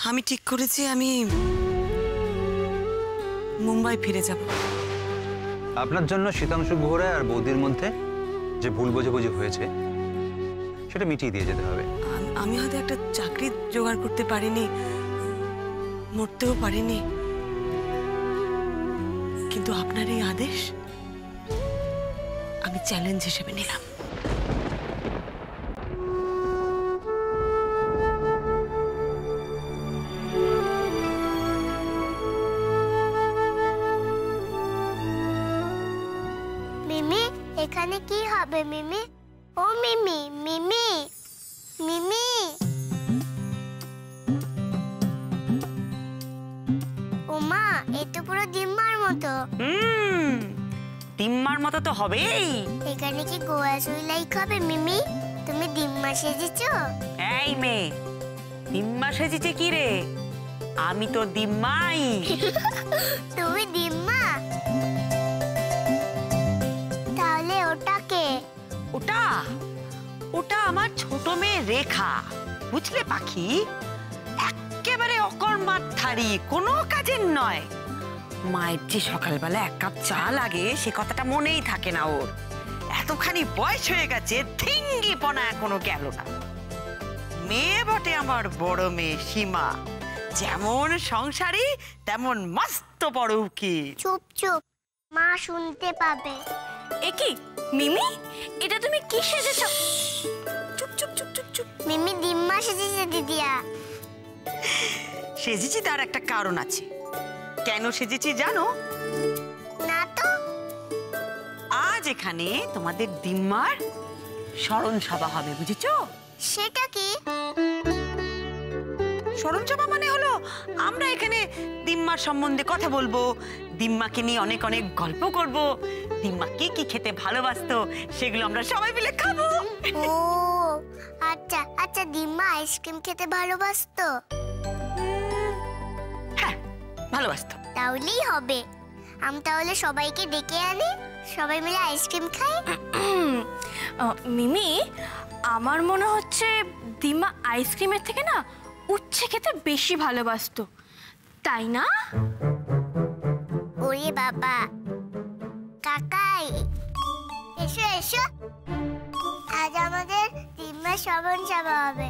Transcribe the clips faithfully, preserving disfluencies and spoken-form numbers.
আমি ঠিক করেছি আমি মুম্বাই ফিরে যাব। আপনার জন্য শীতাংশু গুহরায় আর বৌদির মধ্যে যে ভুল বোঝাবুঝি হয়েছে সেটা মিটিয়ে দিয়ে যেতে হবে। আমি হয়তো একটা চাকরি জোগাড় করতে পারিনি, মরতেও পারিনি, কিন্তু আপনার এই আদেশ আমি চ্যালেঞ্জ হিসেবে নিলাম। মিমি, এখানে কি হবে মিমি? ও মিমি, মিমি, মিমি। ওমা, এটা পুরো ডিম্মার মতো। হুম, ডিম্মার মতো তো হবেই। এখানে কি গোয়া সুইলাই খাবে মিমি? তুমি ডিম্মা সেজেছো? এই মেয়ে, ডিম্মা সেজেছে কি রে? আমি তো ডিম্মাই। তুমি ডিম্মা? তাহলে ওটা কে? ওটা ওটা আমার ছোট মেয়ে রেখা, বুঝলে পাখি? একেবারে অকর্মার ধারী, কোনো কাজের নয়। মায়ের যে সকালবেলা এক কাপ চা লাগে সে কথাটা মনেই থাকে না ওর। এতখানি বয়স হয়ে গেছে, থিঙ্গিপনা এখনো গেল না। মেয়ে বটে আমার বড় মেয়ে সীমা, যেমন সংসারী তেমন মস্ত বড় উকিল। চুপ চুপ, মা শুনতে পাবে। একি মিমি, এটা তুমি কি সেজেছো? চুপ চুপ চুপ চুপ চুপ। মিমি ডিম্মা সেজেছে দিদিয়া। সেজেছি তার একটা কারণ আছে। কেন সেজেছি জানো? না তো। আজ এখানে তোমাদের ডিম্মার স্মরণ সভা হবে, বুঝেছো? সেটা কি? স্মরণ সভা মানে হলো আমরা এখানে ডিম্মার সম্বন্ধে কথা বলবো, ডিম্মাকে নিয়ে অনেক অনেক গল্প করব, ডিম্মা কি কি খেতে ভালোবাসতো সেগুলো আমরা সবাই মিলে খাবো। ও আচ্ছা আচ্ছা, ডিম্মা আইসক্রিম খেতে ভালোবাসতো? হ্যাঁ, ভালোবাসতো। তাহলেই হবে। আমি তাহলে সবাইকে ডেকে আনি, সবাই মিলে আইসক্রিম খাই। মিমি, আমার মনে হচ্ছে ডিম্মা আইসক্রিমের থেকে না উচ্ছে খেতে বেশি ভালোবাসতো, তাই না? ওরে বাবা, কাকাই এসো এসো, আজ আমাদের ডিম্মা শ্রবণ সভা হবে।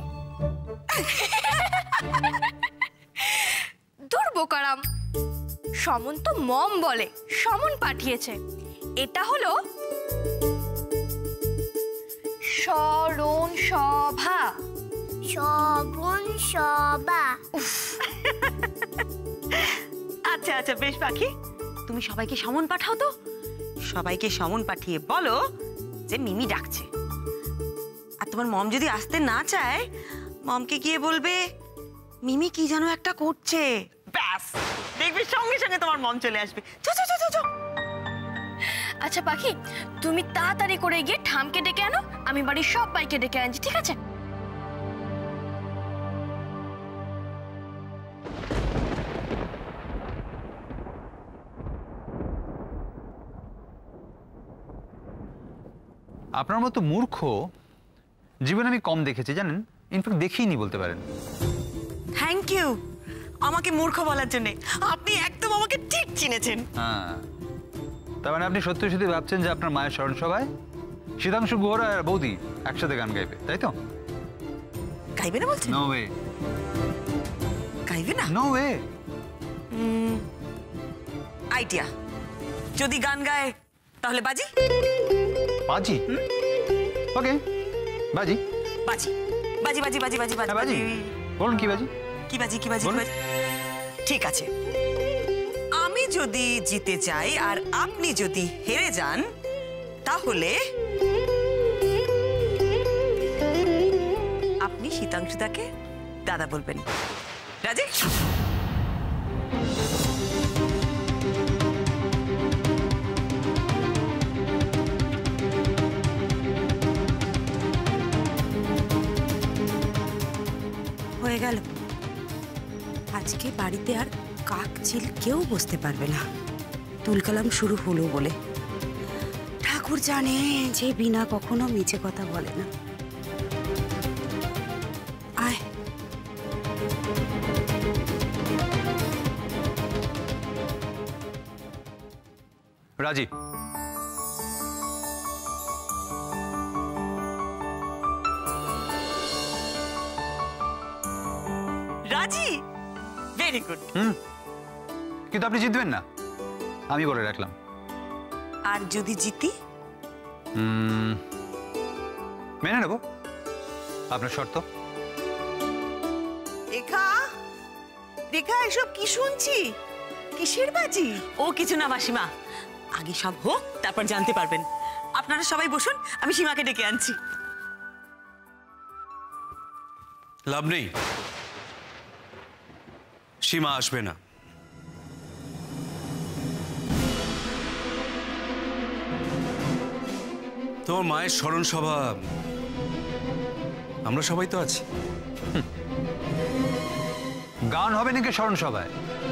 দূর বোকারাম, সমন তো মম বলে, সমন পাঠিয়েছে। এটা হলো স্মরণ সভা। শ্রবণ সভা। আচ্ছা আচ্ছা, বেশ পাখি, তুমি সবাইকে সমন পাঠাও তো। সবাইকে সমন পাঠিয়ে বলো যে মিমি ডাকছে। আর তোমার মম যদি আসতে না চায়, মমকে গিয়ে বলবে মিমি কি যেন একটা করছে। ব্যাস, দেখবে সঙ্গে সঙ্গে তোমার মম চলে আসবে। চো চো চো চো। আচ্ছা পাখি, তুমি তাড়াতাড়ি করে গিয়ে ঠামকে ডেকে আনো, আমি বাড়ির সব বাইকে ডেকে আনছি, ঠিক আছে? আপনার মতো মূর্খ জীবনে আমি কম দেখেছি, জানেন? ইনফ্যাক্ট দেখিনি বলতে পারেন। থ্যাংক ইউ আমাকে মূর্খ বলার জন্য। আপনি একদম আমাকে ঠিক চিনেছেন। হ্যাঁ, তার মানে আপনি সত্যি সত্যি ভাবছেন যে আপনার মায়ের স্মরণ সভায় শীতাংশু গুহরা আর বৌদি একসাথে গান গাইবে, তাই তো? গাইবে না বলছেন? No way. গাইবে না? No way. আইডিয়া, যদি গান গায় তাহলে বাজি। বাজি? ওকে, বাজি বাজি বাজি বাজি বাজি বাজি বাজি বাজি। বলুন কি বাজি? কি বাজি কি বাজি কি বাজি? ঠিক আছে, আমি যদি জিতে যাই আর আপনি যদি হেরে যান, তাহলে আপনি শীতাংশুদাকে দাদা বলবেন। রাজি? হয়ে গেল। আজকে বাড়িতে আর কাক চিল কেউ বসতে পারবে না, তুলকালাম শুরু হলো বলে। ঠাকুর জানে যে বিনা কখনো মিছে কথা বলে না। আয়। রাজি। রাজি, ভেরি গুড। হুম, কিন্তু আপনি জিতবেন না, আমি বলে রাখলাম। আর যদি জিতি? হুম, মেনে নেব আপনার শর্ত। রেখা, রেখা, এসব কি শুনছি? কিসের বাজি? ও কিছু না মাসিমা, আগে সব হোক তারপর জানতে পারবেন। আপনারা সবাই বসুন, আমি সীমাকে ডেকে আনছি। লাভ নেই, সীমা আসবে না। তোমার মায়ের স্মরণ সভা, আমরা সবাই তো আছি। গান হবে নাকি স্মরণ সভায়?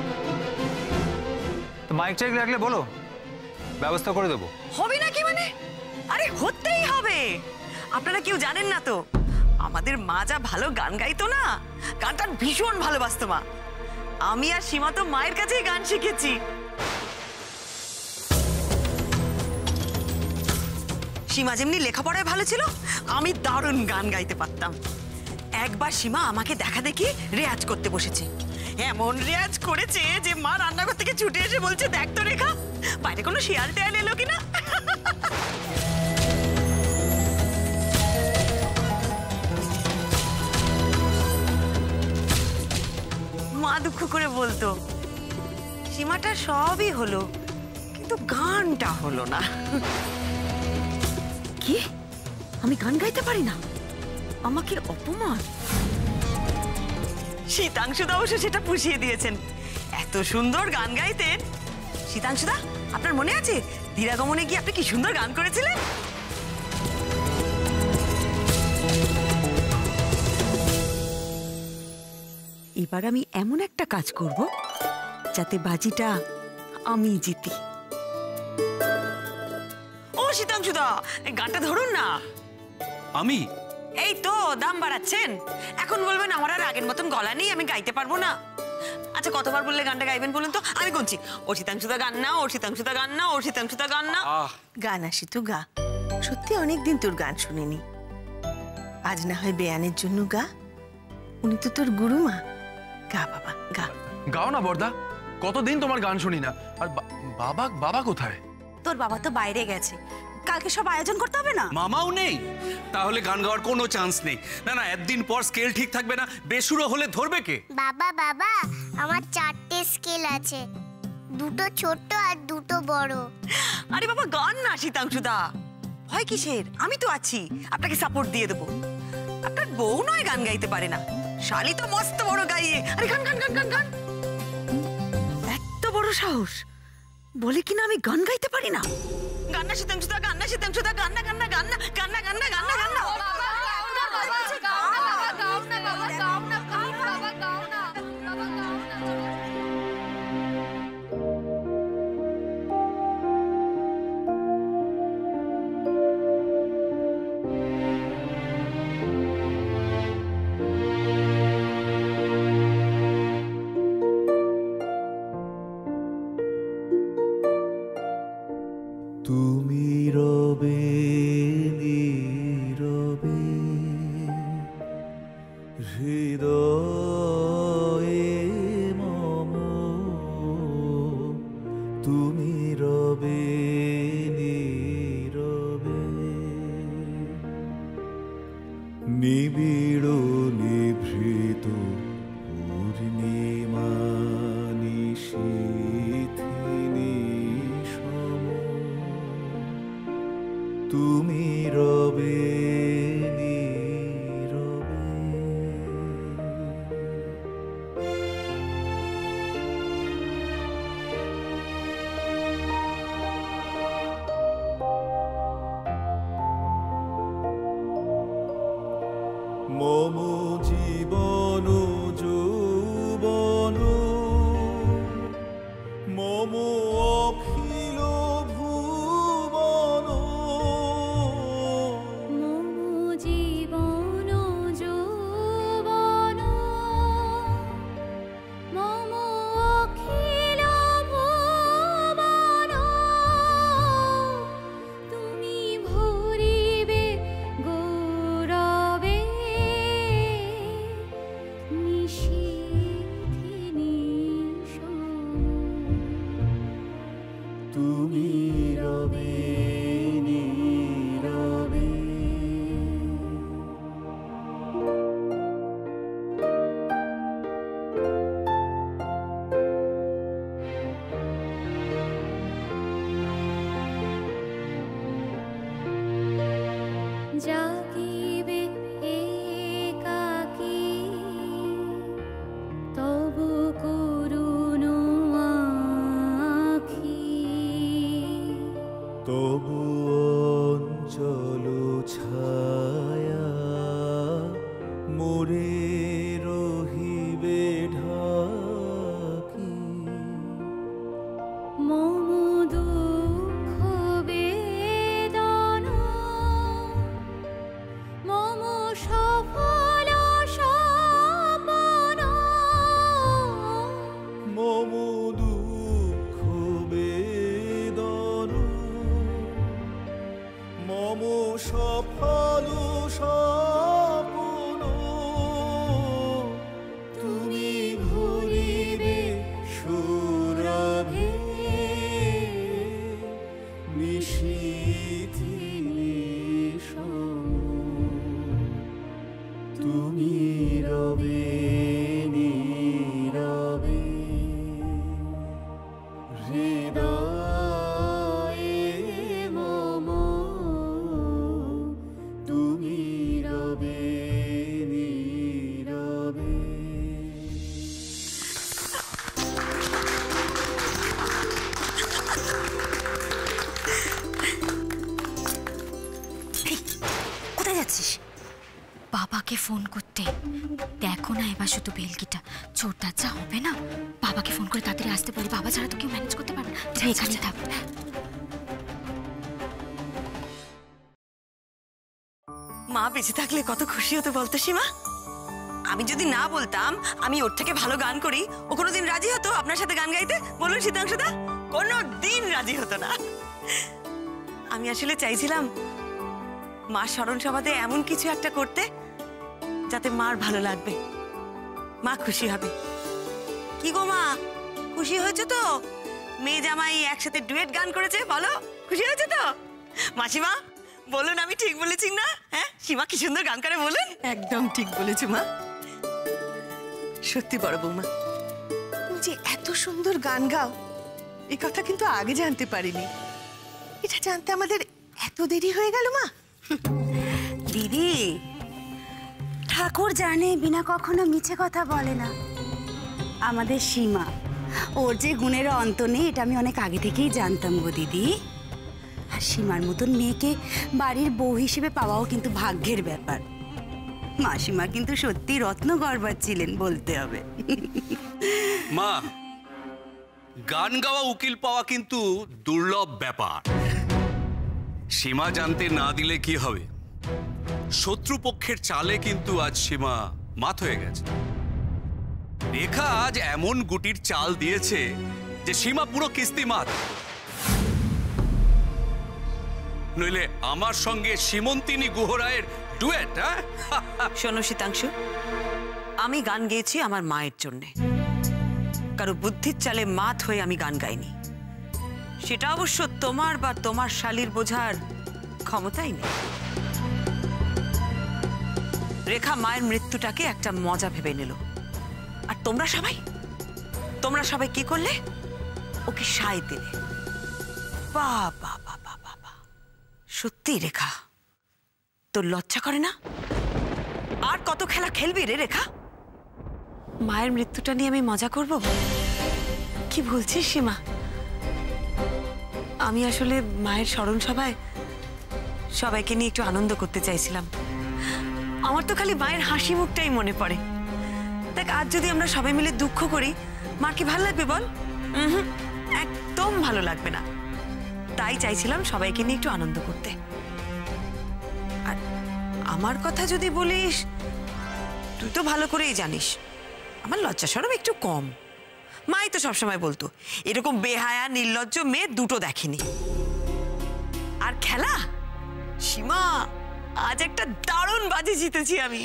তো মাইক টাইক রাখলে বলো, ব্যবস্থা করে দেবো। হবে নাকি মানে? আরে হতেই হবে। আপনারা কেউ জানেন না তো, আমাদের মা যা ভালো গান গাইতো না, গানটা ভীষণ ভালোবাসতো মা। আমি আর সীমা তো মায়ের কাছেই গান শিখেছি। সীমা যেমনি লেখাপড়ায় ভালো ছিল, আমি দারুণ গান গাইতে পারতাম। একবার সীমা আমাকে দেখা দেখি রেয়াজ করতে বসেছে। এমন রেয়াজ করেছে যে মা রান্নাঘর থেকে ছুটে এসে বলছে, দেখ তো রেখা, বাইরে কোনো শিয়াল টেয়াল এলো কিনা। মা দুঃখ করে বলতো, সীমাটা সবই হলো কিন্তু গানটা হলো না। কি? আমি গান গাইতে পারি না? আমাকে অপমান। শীতাংশুদা অবশ্য সেটা পুষিয়ে দিয়েছেন, এত সুন্দর গান গাইতেন। শীতাংশুদা, আপনার মনে আছে দিরাগমনে গিয়ে আপনি কি সুন্দর গান করেছিলেন? এবার আমি এমন একটা কাজ করব যাতে বাজিটা আমি জিতি। ও শীতাংশুদা, গানটা ধরুন না। আমি? এই তো দাম বাড়াচ্ছেন, এখন বলবেন আমার আর আগের মতন গলা নেই, আমি গাইতে পারবো না। আচ্ছা কতবার বললে গানটা গাইবেন বলুন তো, আমি গুনছি। ও শীতাংশুদা গান না, ও শীতাংশুদা গান না, ও শীতাংশুদা গান না। গান আসি তো গা, সত্যি অনেকদিন তোর গান শুনিনি। আজ না হয় বেয়ানের জন্য গা, উনি তো তোর গুরুমা। গা বাবা গা। গাও না বর্দা, কতদিন তোমার গান শুনি না। আর বাবা, বাবা কোথায়? তোর বাবা তো বাইরে গেছে, কালকে সব আয়োজন করতে হবে না? মামাও নেই, তাহলে গান গাওয়ার কোনো চান্স নেই। না না, একদিন পর স্কেল ঠিক থাকবে না, বেসুরো হলে ধরবে কে? বাবা বাবা, আমার চারটে স্কেল আছে, দুটো ছোট আর দুটো বড়। আরে বাবা গান না শীতাংশুদা, ভয় কিসের? আমি তো আছি, আপনাকে সাপোর্ট দিয়ে দেবো। আপনার বউ নয় গান গাইতে পারে না, শালি তো মস্ত বড় গাইয়ে। আরে গান গান গান গান গান। এত বড় সাহস, বলে কিনা আমি গান গাইতে পারি না। গান না শীতাংশুদা, গান না শীতাংশুদা, গান না গান না গান না গান না গান না গান না গান না। তুমি রবে নীরবে হৃদয়ে মম, তুমি রবে নীরবে নিবিড় নিভৃত পূর্ণিমা নিশীথিনী সম, তুমি রবে নীরবে। মম জীবন যৌবন মম অখিল ভুবন, মম জীবন যৌবন মম অখিল ভুবন, মোরে রহিবে ঢাকি মম দুঃখ বেদনা মম সফল সপনা মম দুঃখ বেদনা মম সফল সপন তুমি ভরিবে সুরভে নিশীথি নিশম তুমি রবে নীরবে হৃদয়ে মম তুমি রবে নীরবে। কোথায় যাচ্ছিস? বাবাকে ফোন করতে। দেখো না এবার শুধু বেলকিটা চোরটার যা হবে না, বাবাকে ফোন করে তাড়াতাড়ি আসতে বলি। বাবা ছাড়া তো কেউ ম্যানেজ করতে পারবে না। তুমি এখানেই থাক। মা বেঁচে থাকলে কত খুশি হতো বলতো সীমা। আমি যদি না বলতাম আমি ওর থেকে ভালো গান করি, ও কোনোদিন রাজি হতো আপনার সাথে গান গাইতে? বলুন শীতাংশুদা, কোনো দিন রাজি হতো না। আমি আসলে চাইছিলাম মা স্মরণ সভাতে এমন কিছু একটা করতে যাতে মার ভালো লাগবে, মা খুশি হবে। কি গো মা, খুশি হয়েছে তো? মেয়ে জামাই একসাথে ডুয়েট গান করেছে, বলো খুশি হয়েছে তো? মাসিমা বলুন আমি ঠিক বলেছি না? হ্যাঁ সীমা কি সুন্দর গান করে বলুন। একদম ঠিক বলেছো মা, সত্যি বড় বৌমা তুমি যে এত সুন্দর গান গাও এই কথা কিন্তু আগে জানতে পারিনি। এটা জানতে আমাদের এত দেরি হয়ে গেল মা। দিদি, ঠাকুর জানে বিনা কখনো মিছে কথা বলে না। আমাদের সীমা, ওর যে গুণের অন্ত নেই এটা আমি অনেক আগে থেকেই জানতাম গো দিদি। আর সীমার মতন মেয়েকে বাড়ির বউ হিসেবে পাওয়াও কিন্তু ভাগ্যের ব্যাপার। মাসিমা কিন্তু সত্যি রত্ন গর্বার ছিলেন বলতে হবে। মা, গান গাওয়া উকিল পাওয়া কিন্তু দুর্লভ ব্যাপার। সীমা জানতে না দিলে কি হবে, শত্রুপক্ষের চালে কিন্তু আজ সীমা মাত হয়ে গেছে। রেখা আজ এমন গুটির চাল দিয়েছে যে সীমা পুরো কিস্তি মাত। নইলে আমার সঙ্গে সীমন্তিনী গুহরায়ের ডুয়েট। হ্যাঁ শোনো শীতাংশু, আমি গান গেয়েছি আমার মায়ের জন্যে, কারো বুদ্ধির চালে মাত হয়ে আমি গান গাইনি। সেটা অবশ্য তোমার বা তোমার শালীর বোঝার ক্ষমতাই নেই। রেখা মায়ের মৃত্যুটাকে একটা মজা ভেবে নিল, আর তোমরা সবাই তোমরা সবাই কি করলে? ওকে সায় দিলে। বাবা বাবা বাবা, সত্যি রেখা তোর লজ্জা করে না? আর কত খেলা খেলবি রে রেখা? মায়ের মৃত্যুটা নিয়ে আমি মজা করব? কি বলছিস সীমা? আমি আসলে মায়ের স্মরণ সভায় সবাইকে নিয়ে একটু আনন্দ করতে চাইছিলাম। আমার তো খালি মায়ের হাসি মুখটাই মনে পড়ে। দেখ, আজ যদি আমরা সবাই মিলে দুঃখ করি, মার কি ভালো লাগবে বল? হুম, একদম ভালো লাগবে না। তাই চাইছিলাম সবাইকে নিয়ে একটু আনন্দ করতে। আর আমার কথা যদি বলিস, তুই তো ভালো করেই জানিস আমার লজ্জা শরম একটু কম। মাই তো সবসময় বলতো এরকম বেহায়া নির্লজ্জ মেয়ে দুটো দেখেনি। আর খেলা, সীমা আজ একটা দারুণ বাজি জিতেছি আমি।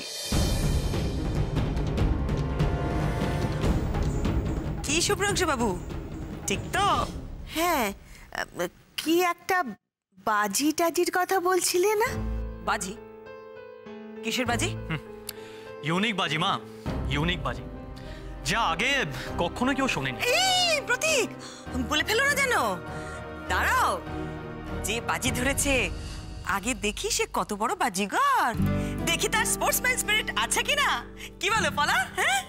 কি শুভ্রাংশু বাবু, ঠিক তো? হ্যাঁ, কি একটা বাজি টাজির কথা বলছিলে না? বাজি? কিসের বাজি? ইউনিক বাজি মা, ইউনিক বাজি, যা আগে কখনো কেউ শোনেনি। এই প্রতীক, বলে ফেলো না যেন। দাঁড়াও, যে বাজি ধরেছে আগে দেখি সে কত বড় বাজিগর, দেখি তার স্পোর্টসম্যান স্পিরিট আছে কিনা। কি বলো পলা? হ্যাঁ,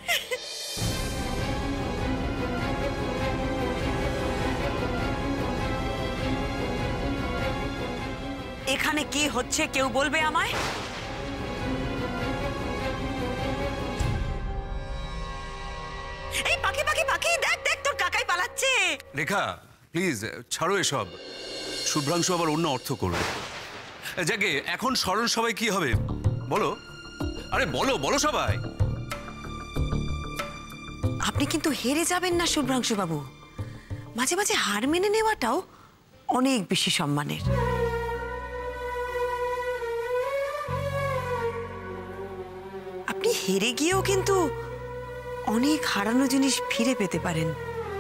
এখানে কি হচ্ছে কেউ বলবে আমায়? পাখি দেখ দেখ তোর কাকাই পালাচ্ছে। রেখা প্লিজ ছাড়ো এসব, শুভ্রাংশু আবার অন্য অর্থ করবে। যাকে এখন স্মরণ সবাই কি হবে বলো, আরে বলো বলো সবাই। আপনি কিন্তু হেরে যাবেন না শুভ্রাংশু বাবু, মাঝে মাঝে হার মেনে নেওয়াটাও অনেক বেশি সম্মানের। আপনি হেরে গিয়েও কিন্তু অনেক হারানো জিনিস ফিরে পেতে পারেন।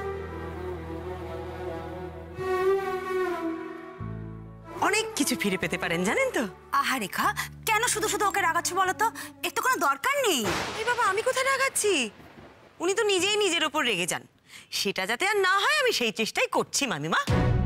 অনেক কিছু ফিরে পেতে পারেন জানেন তো। আহা রেখা, কেন শুধু শুধু ওকে রাগাচ্ছ বলো তো? এর তো কোনো দরকার নেই। এই বাবা, আমি কোথায় রাগাচ্ছি? উনি তো নিজেই নিজের ওপর রেগে যান, সেটা যাতে আর না হয় আমি সেই চেষ্টাই করছি মামিমা।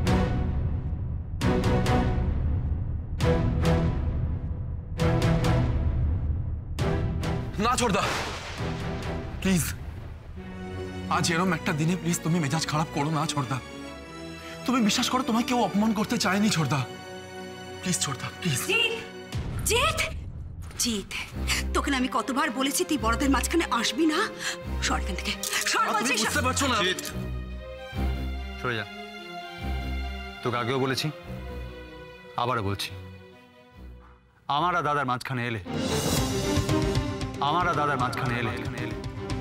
না ছোটদা, প্লিজ আজ এরম একটা দিনে প্লিজ তুমি মেজাজ খারাপ করো না ছোটদা। তুমি বিশ্বাস করো, তোমায় কেউ অপমান করতে চায়নি ছোটদা। প্লিজ ছোটদা প্লিজ। জিৎ, জিৎ, তোকে না আমি কতবার বলেছি তুই বড়দের মাঝখানে আসবি না। সর এখান থেকে, সর বলছি। বুঝতে পারছো না? সরে যা। তোকে আগেও বলেছি, আবারও বলছি, আমার আর দাদার মাঝখানে এলে আমার আর দাদার মাঝখানে এলে এলে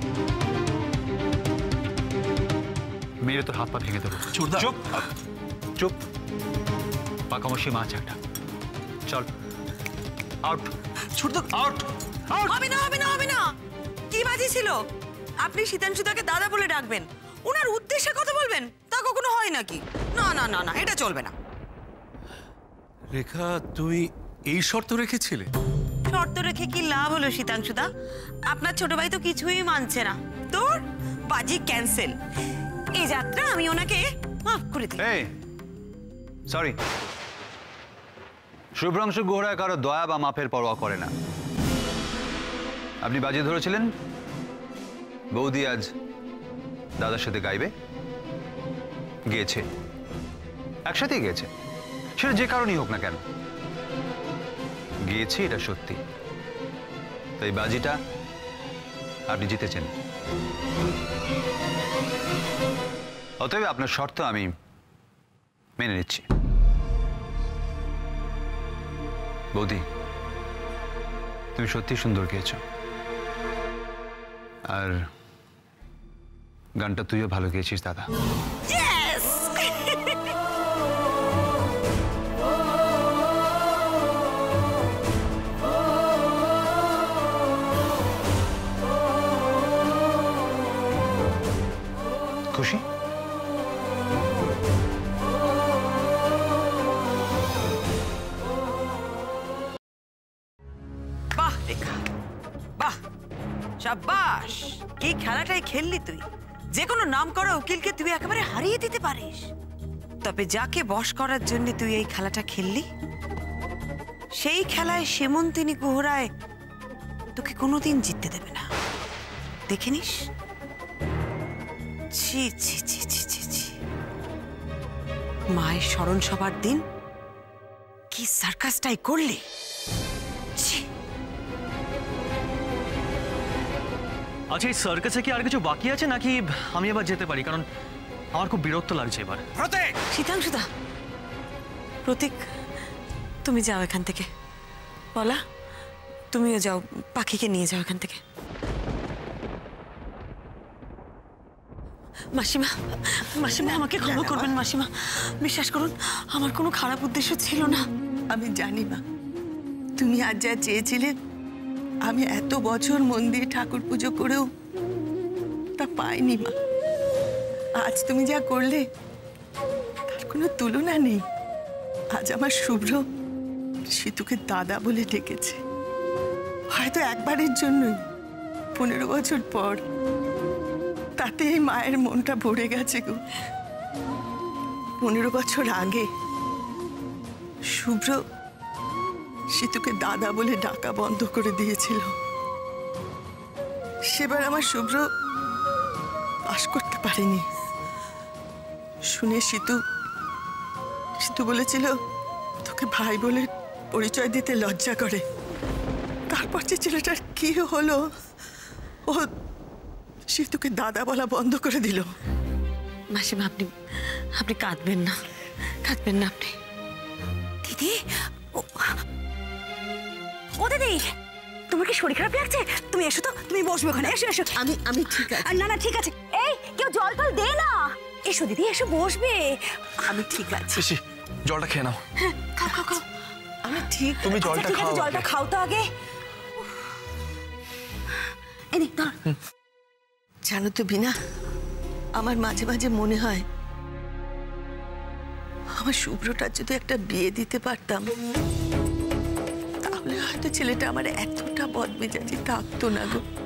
মেরে তোর হাত পা ভেঙে দেবো। চুপ চুপ, পাকামশি মাছ একটা। চল আউট। ছোটদা আউট। হবে না হবে না হবে না, কি বাজি ছিল? আপনি শীতাংশুদাকে দাদা বলে ডাকবেন, ওনার উদ্দেশ্যে কথা বলবেন, তা কখনো হয় নাকি? না না না না, এটা চলবে না। রেখা তুমি এই শর্ত রেখেছিলে? শর্ত রেখে কি লাভ হলো শীতাংশুদা? আপনার ছোট ভাই তো কিছুই মানছে না, তোর বাজি ক্যান্সেল। এই যাত্রা আমি ওনাকে মাফ করে দিই। এই সরি, শুভ্রাংশু গুহরা কারো দয়া বা মাফের পরোয়া করে না। আপনি বাজি ধরেছিলেন বৌদি আজ দাদার সাথে গাইবে, গিয়েছে, একসাথেই গিয়েছে, সেটা যে কারণেই হোক না কেন গিয়েছে, এটা সত্যি। তাই বাজিটা আপনি জিতেছেন। অতএব আপনার শর্ত আমি মেনে নিচ্ছি। বৌদি, তুমি সত্যি সুন্দর গেয়েছো, আর গানটা তুইও ভালো গেয়েছিস দাদা। খুশি? বাহ রেখা, বাহ, শাবাশ, কি খেলাটাই খেললি তুই। যে কোনো নাম করা উকিলকে তুই একেবারে হারিয়ে দিতে পারিস। তবে যাকে বশ করার জন্য তুই এই খেলাটা খেললি, সেই খেলায় সেমন্তিনী গুহরায় তোকে কোনোদিন জিততে দেবে না, দেখে নিস। ছি ছি ছি ছি ছি ছি, মায়ের স্মরণ সভার দিন কি সার্কাসটাই করলি। আচ্ছা, এই সার্কাসে কি আর কিছু বাকি আছে নাকি আমি এবার যেতে পারি? কারণ আমার খুব বিরক্ত লাগছে এবার। শীতাংশুদা, প্রতীক, তুমি যাও এখান থেকে। বলা, তুমিও যাও, পাখিকে নিয়ে যাও এখান থেকে। মাসিমা, মাসিমা আমাকে ক্ষমা করবেন মাসিমা, বিশ্বাস করুন আমার কোনো খারাপ উদ্দেশ্য ছিল না। আমি জানি মা, তুমি আজ যা চেয়েছিলে, আমি এত বছর মন দিয়ে ঠাকুর পুজো করেও তা পাইনি মা। আজ তুমি যা করলে তার কোনো তুলনা নেই। আজ আমার শুভ্র সিতুকে দাদা বলে ডেকেছে, হয়তো একবারের জন্যই, পনেরো বছর পর। তাতে এই মায়ের মনটা ভরে গেছে গো। পনেরো বছর আগে শুভ্র সিতুকে দাদা বলে ডাকা বন্ধ করে দিয়েছিল। সেবার আমার শুভ্র পাশ করতে পারেনি শুনে সিতু সিতু বলেছিল তোকে ভাই বলে পরিচয় দিতে লজ্জা করে। তারপর যে ছেলেটার কি হলো, ও সে তোকে দাদা বলা বন্ধ করে দিল। মাসিমা আপনি আপনি কাঁদবেন না, কাঁদবেন না আপনি। দিদি, ও ও দিদি, তোমার কি শরীর খারাপ লাগছে? তুমি এসো তো, তুমি বসবে ওখানে, এসো এসো। আমি আমি ঠিক আছে। আর না না ঠিক আছে, এই কেউ জল টল দে না। এসো দিদি, এসো বসবে। আমি ঠিক আছে। পিসি জলটা খেয়ে নাও। হ্যাঁ, খাও খাও খাও। আমি ঠিক। তুমি আচ্ছা, জলটা ঠিক আছে, খাও জলটা আগে। খাও তো আগে। এই নে, ধর। জানো তো বিনা, আমার মাঝে মাঝে মনে হয় আমার শুভ্রটার যদি একটা বিয়ে দিতে পারতাম, তাহলে হয়তো ছেলেটা আমার এতটা বদমেজাজি থাকতো না গো।